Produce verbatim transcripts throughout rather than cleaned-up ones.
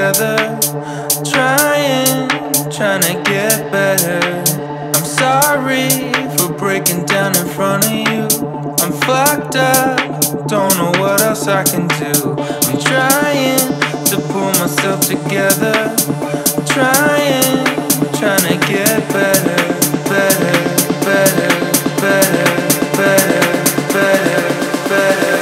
together. Trying, trying to get better. I'm sorry for breaking down in front of you. I'm fucked up, don't know what else I can do. I'm trying to pull myself together. Trying, trying to get better, better, better, better, better, better, better.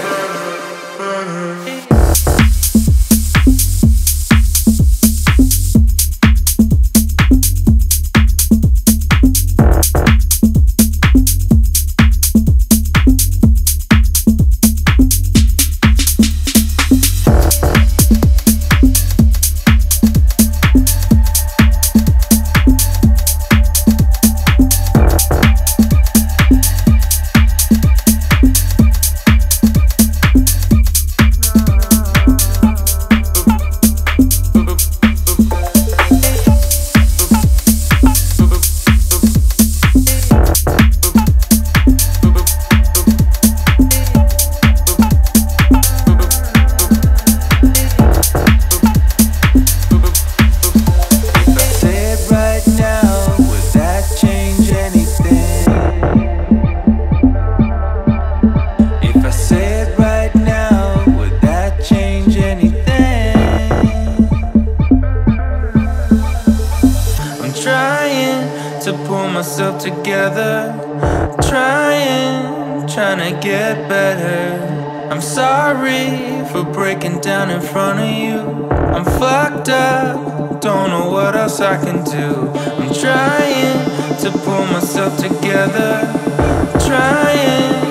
Together, trying, trying to get better. I'm sorry for breaking down in front of you. I'm fucked up, don't know what else I can do. I'm trying to pull myself together. Trying